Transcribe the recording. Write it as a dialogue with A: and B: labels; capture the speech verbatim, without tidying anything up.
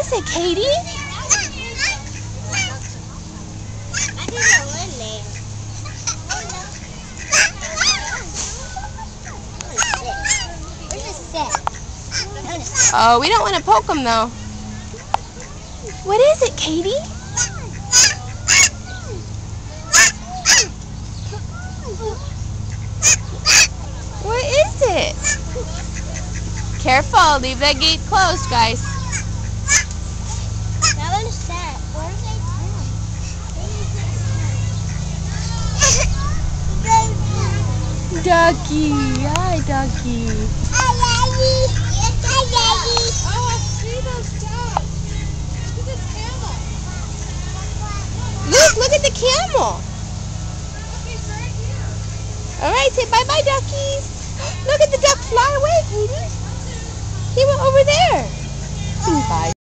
A: is it, Katie?
B: I didn't know in there.
A: Oh, we don't want to poke them though. What is it, Katie? What is it? Careful, leave that gate closed, guys.
B: That one is sad. Where are they from?
A: Ducky. Hi, Ducky.
B: Hi, Daddy. Hi, Daddy.
C: Oh, I see those dogs. Look at this camel.
A: Look, look at the camel.
C: Look, he's right here.
A: All right, say bye-bye, duckies. Look at the duck fly away, Katie. He went over there. Bye.